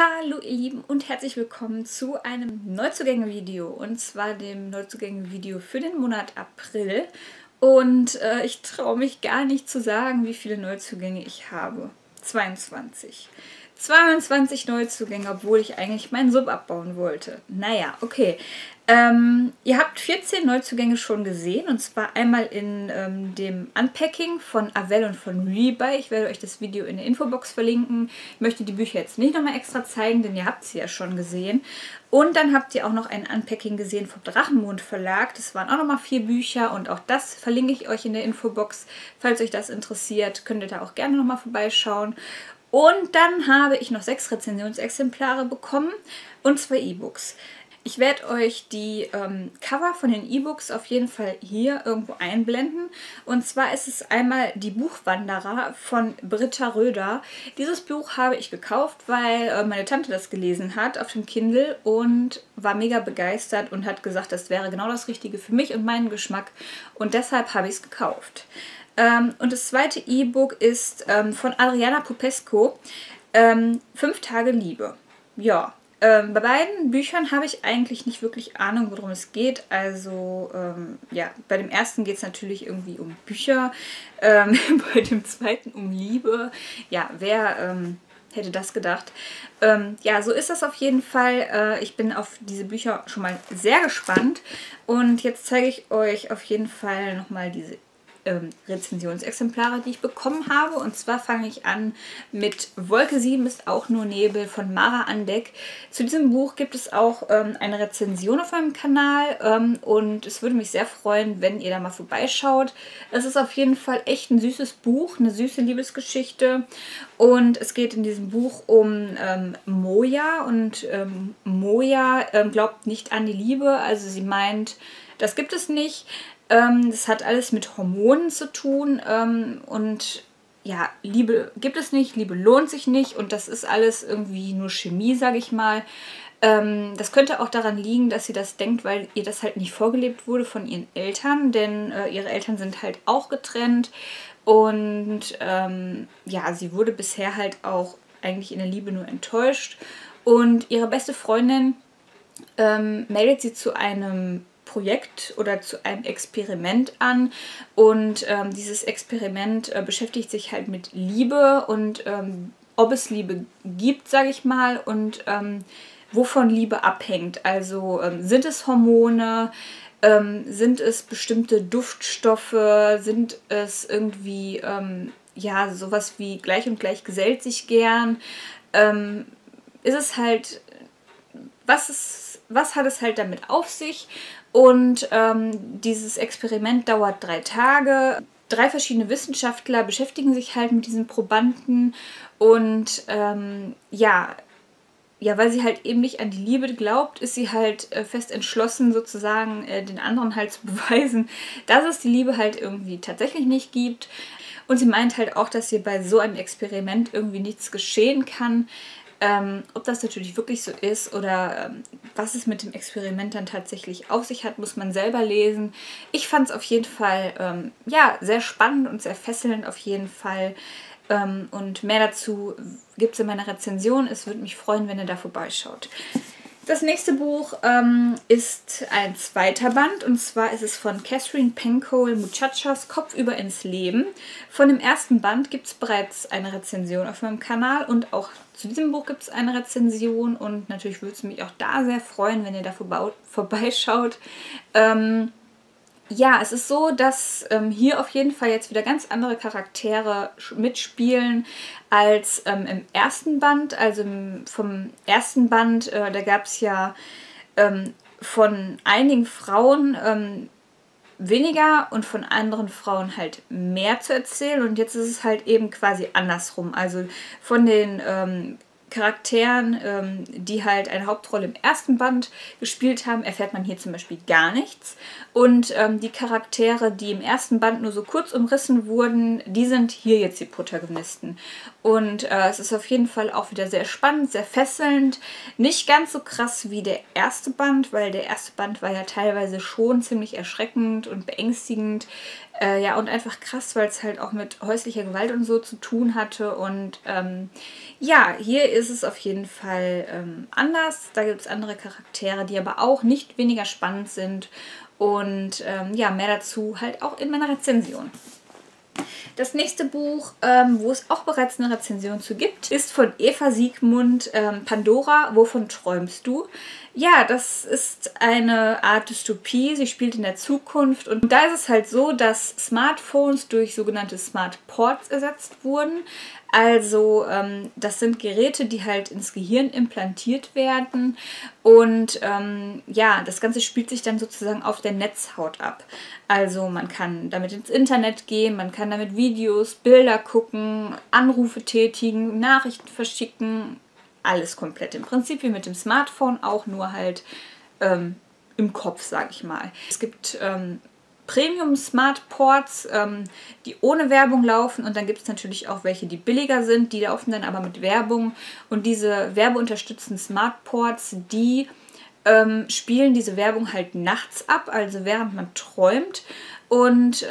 Hallo ihr Lieben und herzlich willkommen zu einem Neuzugänge-Video, und zwar dem Neuzugänge-Video für den Monat April. Und ich traue mich gar nicht zu sagen, wie viele Neuzugänge ich habe. 22. 22 Neuzugänge, obwohl ich eigentlich meinen Sub abbauen wollte. Naja, okay. Ihr habt 14 Neuzugänge schon gesehen, und zwar einmal in dem Unpacking von Avell und von Rebuy. Ich werde euch das Video in der Infobox verlinken. Ich möchte die Bücher jetzt nicht nochmal extra zeigen, denn ihr habt sie ja schon gesehen. Und dann habt ihr auch noch ein Unpacking gesehen vom Drachenmond Verlag. Das waren auch nochmal 4 Bücher, und auch das verlinke ich euch in der Infobox. Falls euch das interessiert, könnt ihr da auch gerne nochmal vorbeischauen. Und dann habe ich noch 6 Rezensionsexemplare bekommen und 2 E-Books. Ich werde euch die Cover von den E-Books auf jeden Fall hier irgendwo einblenden. Und zwar ist es einmal Die Buchwanderer von Britta Röder. Dieses Buch habe ich gekauft, weil meine Tante das gelesen hat auf dem Kindle und war mega begeistert und hat gesagt, das wäre genau das Richtige für mich und meinen Geschmack. Und deshalb habe ich es gekauft. Und das zweite E-Book ist von Adriana Popesco, 5 Tage Liebe. Ja. Bei beiden Büchern habe ich eigentlich nicht wirklich Ahnung, worum es geht. Also, ja, bei dem ersten geht es natürlich irgendwie um Bücher, bei dem zweiten um Liebe. Ja, wer hätte das gedacht? Ja, so ist das auf jeden Fall. Ich bin auf diese Bücher schon mal sehr gespannt. Und jetzt zeige ich euch auf jeden Fall nochmal diese Rezensionsexemplare, die ich bekommen habe. Und zwar fange ich an mit Wolke 7 ist auch nur Nebel von Mara Andeck. Zu diesem Buch gibt es auch eine Rezension auf meinem Kanal und es würde mich sehr freuen, wenn ihr da mal vorbeischaut. Es ist auf jeden Fall echt ein süßes Buch, eine süße Liebesgeschichte, und es geht in diesem Buch um Moja, und Moja glaubt nicht an die Liebe, also sie meint, das gibt es nicht. Das hat alles mit Hormonen zu tun und ja, Liebe gibt es nicht, Liebe lohnt sich nicht, und das ist alles irgendwie nur Chemie, sage ich mal. Das könnte auch daran liegen, dass sie das denkt, weil ihr das halt nicht vorgelebt wurde von ihren Eltern, denn ihre Eltern sind halt auch getrennt, und ja, sie wurde bisher halt auch eigentlich in der Liebe nur enttäuscht, und ihre beste Freundin meldet sie zu einem Projekt oder zu einem Experiment an, und dieses Experiment beschäftigt sich halt mit Liebe und ob es Liebe gibt, sage ich mal, und wovon Liebe abhängt. Also sind es Hormone, sind es bestimmte Duftstoffe, sind es irgendwie ja, sowas wie gleich und gleich gesellt sich gern, ist es halt, was hat es halt damit auf sich? Und dieses Experiment dauert 3 Tage. 3 verschiedene Wissenschaftler beschäftigen sich halt mit diesen Probanden, und ja, weil sie halt eben nicht an die Liebe glaubt, ist sie halt fest entschlossen, sozusagen den anderen halt zu beweisen, dass es die Liebe halt irgendwie tatsächlich nicht gibt. Und sie meint halt auch, dass hier bei so einem Experiment irgendwie nichts geschehen kann. Ob das natürlich wirklich so ist oder was es mit dem Experiment dann tatsächlich auf sich hat, muss man selber lesen. Ich fand es auf jeden Fall ja, sehr spannend und sehr fesselnd auf jeden Fall. Und mehr dazu gibt es in meiner Rezension. Es würde mich freuen, wenn ihr da vorbeischaut. Das nächste Buch ist ein zweiter Band, und zwar ist es von Catherine Pancol Muchachas Kopfüber ins Leben. Von dem ersten Band gibt es bereits eine Rezension auf meinem Kanal, und auch zu diesem Buch gibt es eine Rezension, und natürlich würde es mich auch da sehr freuen, wenn ihr da vorbeischaut. Ja, es ist so, dass hier auf jeden Fall jetzt wieder ganz andere Charaktere mitspielen als im ersten Band. Also vom ersten Band, da gab es ja von einigen Frauen weniger und von anderen Frauen halt mehr zu erzählen. Und jetzt ist es halt eben quasi andersrum. Also von den Charakteren, die halt eine Hauptrolle im ersten Band gespielt haben, erfährt man hier zum Beispiel gar nichts. Und die Charaktere, die im ersten Band nur so kurz umrissen wurden, die sind hier jetzt die Protagonisten. Und es ist auf jeden Fall auch wieder sehr spannend, sehr fesselnd. Nicht ganz so krass wie der erste Band, weil der erste Band war ja teilweise schon ziemlich erschreckend und beängstigend. Ja, und einfach krass, weil es halt auch mit häuslicher Gewalt und so zu tun hatte. Und ja, hier ist es auf jeden Fall anders. Da gibt es andere Charaktere, die aber auch nicht weniger spannend sind. Und ja, mehr dazu halt auch in meiner Rezension. Das nächste Buch, wo es auch bereits eine Rezension zu gibt, ist von Eva Siegmund, Pandora, wovon träumst du? Ja, das ist eine Art Dystopie. Sie spielt in der Zukunft und da ist es halt so, dass Smartphones durch sogenannte Smart Ports ersetzt wurden. Also das sind Geräte, die halt ins Gehirn implantiert werden und ja, das Ganze spielt sich dann sozusagen auf der Netzhaut ab. Also man kann damit ins Internet gehen, man kann damit Videos, Bilder gucken, Anrufe tätigen, Nachrichten verschicken, alles komplett. Im Prinzip wie mit dem Smartphone, auch nur halt im Kopf, sag ich mal. Es gibt Premium Smart Ports, die ohne Werbung laufen und dann gibt es natürlich auch welche, die billiger sind, die laufen dann aber mit Werbung und diese werbeunterstützten Smart Ports, die spielen diese Werbung halt nachts ab, also während man träumt und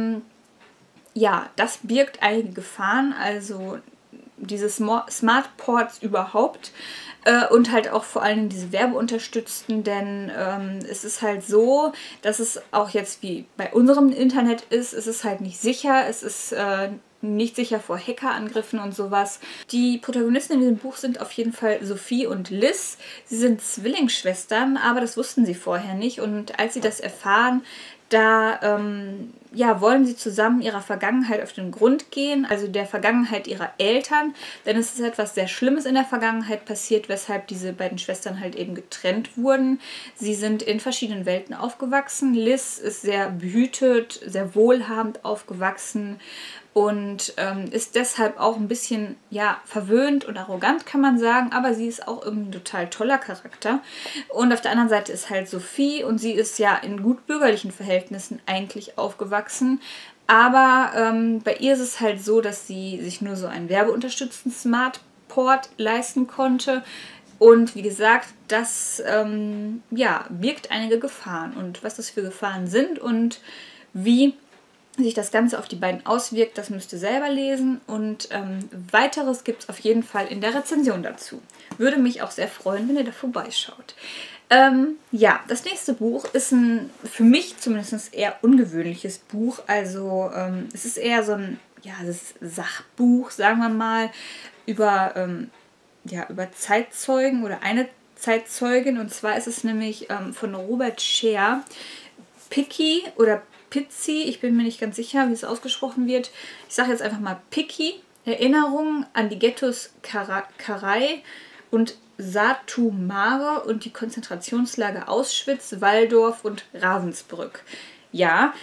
ja, das birgt einige Gefahren, also diese Smart Ports überhaupt und halt auch vor allem diese Werbeunterstützten, denn es ist halt so, dass es auch jetzt wie bei unserem Internet ist, es ist halt nicht sicher, es ist nicht sicher vor Hackerangriffen und sowas. Die Protagonisten in diesem Buch sind auf jeden Fall Sophie und Liz. Sie sind Zwillingsschwestern, aber das wussten sie vorher nicht und als sie das erfahren, da ja, wollen sie zusammen ihrer Vergangenheit auf den Grund gehen, also der Vergangenheit ihrer Eltern, denn es ist etwas sehr Schlimmes in der Vergangenheit passiert, weshalb diese beiden Schwestern halt eben getrennt wurden. Sie sind in verschiedenen Welten aufgewachsen. Liz ist sehr behütet, sehr wohlhabend aufgewachsen und ist deshalb auch ein bisschen, ja, verwöhnt und arrogant, kann man sagen, aber sie ist auch irgendwie ein total toller Charakter. Und auf der anderen Seite ist halt Sophie und sie ist ja in gut bürgerlichen Verhältnissen eigentlich aufgewachsen, aber bei ihr ist es halt so, dass sie sich nur so einen werbeunterstützten Smartport leisten konnte. Und wie gesagt, das ja, birgt einige Gefahren. Und was das für Gefahren sind und wie sich das Ganze auf die beiden auswirkt, das müsst ihr selber lesen und weiteres gibt es auf jeden Fall in der Rezension dazu. Würde mich auch sehr freuen, wenn ihr da vorbeischaut. Ja, das nächste Buch ist ein, für mich zumindest eher ungewöhnliches Buch. Also es ist eher so ein, ja, das ist Sachbuch, sagen wir mal, über, ja, über Zeitzeugen oder eine Zeitzeugin. Und zwar ist es nämlich von Robert Scher, Picky oder Pizzi, ich bin mir nicht ganz sicher, wie es ausgesprochen wird. Ich sage jetzt einfach mal Picky. Erinnerungen an die Ghettos Karaj und Satu Mare und die Konzentrationslager Auschwitz, Walldorf und Ravensbrück. Ja,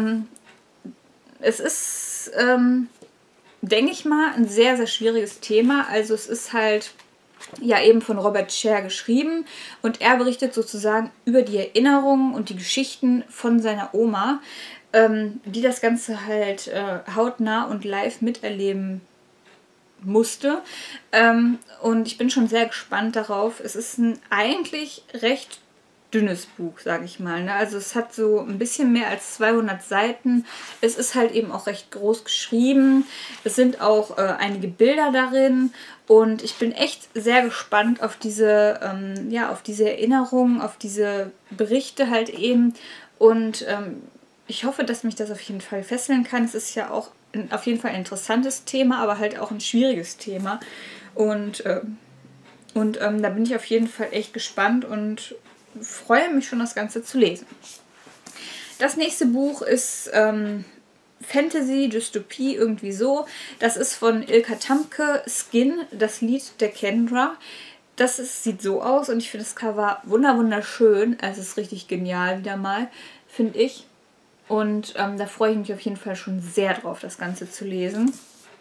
es ist, denke ich mal, ein sehr, sehr schwieriges Thema. Also es ist halt ja eben von Robert Scher geschrieben und er berichtet sozusagen über die Erinnerungen und die Geschichten von seiner Oma, die das Ganze halt hautnah und live miterleben musste. Und ich bin schon sehr gespannt darauf. Es ist ein eigentlich recht dünnes Buch, sage ich mal. Ne? Also es hat so ein bisschen mehr als 200 Seiten. Es ist halt eben auch recht groß geschrieben. Es sind auch einige Bilder darin. Und ich bin echt sehr gespannt auf diese, ja, auf diese Erinnerungen, auf diese Berichte halt eben. Und ich hoffe, dass mich das auf jeden Fall fesseln kann. Es ist ja auch auf jeden Fall ein interessantes Thema, aber halt auch ein schwieriges Thema. Und da bin ich auf jeden Fall echt gespannt und freue mich schon, das Ganze zu lesen. Das nächste Buch ist Fantasy, Dystopie, irgendwie so. Das ist von Ilka Tamke, Skin, das Lied der Kendra. Das sieht so aus und ich finde das Cover wunderschön. Es ist richtig genial wieder mal, finde ich. Und da freue ich mich auf jeden Fall schon sehr drauf, das Ganze zu lesen.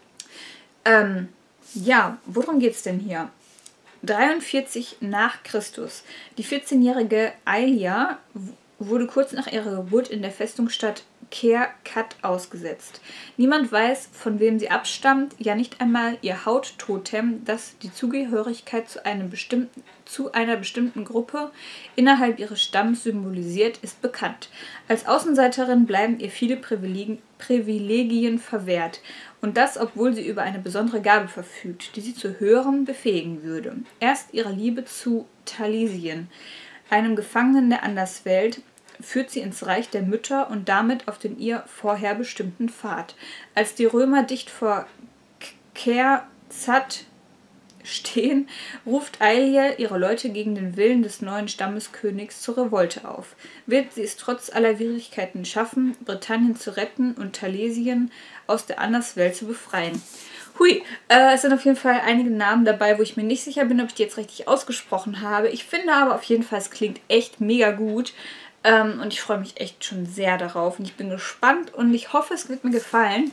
Ja, worum geht es denn hier? 43 nach Christus. Die 14-jährige Aelia wurde kurz nach ihrer Geburt in der Festungsstadt Ker-Kat ausgesetzt. Niemand weiß, von wem sie abstammt, ja nicht einmal ihr Hauttotem, das die Zugehörigkeit zu einer bestimmten Gruppe innerhalb ihres Stamms symbolisiert, ist bekannt. Als Außenseiterin bleiben ihr viele Privilegien verwehrt. Und das, obwohl sie über eine besondere Gabe verfügt, die sie zu Höherem befähigen würde. Erst ihre Liebe zu Talisien, einem Gefangenen der Anderswelt, führt sie ins Reich der Mütter und damit auf den ihr vorher bestimmten Pfad. Als die Römer dicht vor Ker-Kat stehen, ruft Ailill ihre Leute gegen den Willen des neuen Stammeskönigs zur Revolte auf. Wird sie es trotz aller Widrigkeiten schaffen, Britannien zu retten und Talisien aus der Anderswelt zu befreien? Hui, es sind auf jeden Fall einige Namen dabei, wo ich mir nicht sicher bin, ob ich die jetzt richtig ausgesprochen habe. Ich finde aber auf jeden Fall, es klingt echt mega gut. Und ich freue mich echt schon sehr darauf. Und ich bin gespannt und ich hoffe, es wird mir gefallen.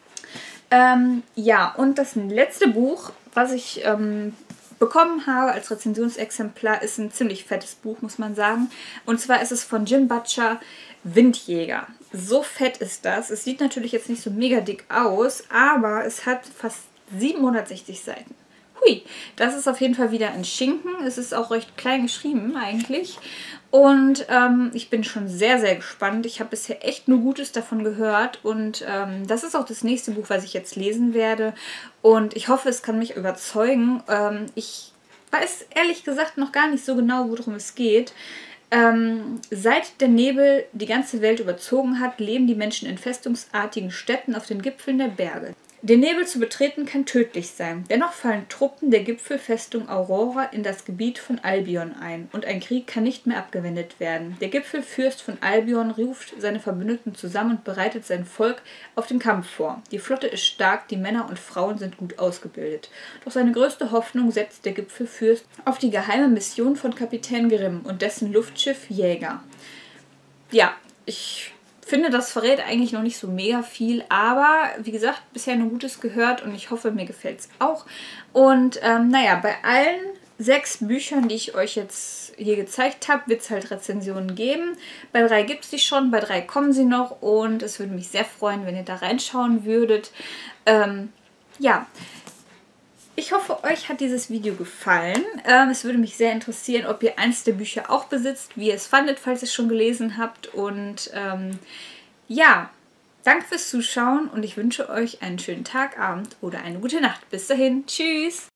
Ja, und das letzte Buch, was ich bekommen habe als Rezensionsexemplar, ist ein ziemlich fettes Buch, muss man sagen. Und zwar ist es von Jim Butcher, Windjäger. So fett ist das. Es sieht natürlich jetzt nicht so mega dick aus, aber es hat fast 760 Seiten. Hui, das ist auf jeden Fall wieder ein Schinken. Es ist auch recht klein geschrieben eigentlich. Und ich bin schon sehr, sehr gespannt. Ich habe bisher echt nur Gutes davon gehört. Und das ist auch das nächste Buch, was ich jetzt lesen werde. Und ich hoffe, es kann mich überzeugen. Ich weiß ehrlich gesagt noch gar nicht so genau, worum es geht. Seit der Nebel die ganze Welt überzogen hat, leben die Menschen in festungsartigen Städten auf den Gipfeln der Berge. Den Nebel zu betreten kann tödlich sein. Dennoch fallen Truppen der Gipfelfestung Aurora in das Gebiet von Albion ein und ein Krieg kann nicht mehr abgewendet werden. Der Gipfelfürst von Albion ruft seine Verbündeten zusammen und bereitet sein Volk auf den Kampf vor. Die Flotte ist stark, die Männer und Frauen sind gut ausgebildet. Doch seine größte Hoffnung setzt der Gipfelfürst auf die geheime Mission von Kapitän Grimm und dessen Luftschiff Jäger. Ja, ich finde, das verrät eigentlich noch nicht so mega viel, aber wie gesagt, bisher nur Gutes gehört und ich hoffe, mir gefällt es auch. Und naja, bei allen 6 Büchern, die ich euch jetzt hier gezeigt habe, wird es halt Rezensionen geben. Bei 3 gibt es die schon, bei 3 kommen sie noch und es würde mich sehr freuen, wenn ihr da reinschauen würdet. Ja. Ich hoffe, euch hat dieses Video gefallen. Es würde mich sehr interessieren, ob ihr eins der Bücher auch besitzt, wie ihr es fandet, falls ihr es schon gelesen habt. Und ja, danke fürs Zuschauen und ich wünsche euch einen schönen Tag, Abend oder eine gute Nacht. Bis dahin, tschüss!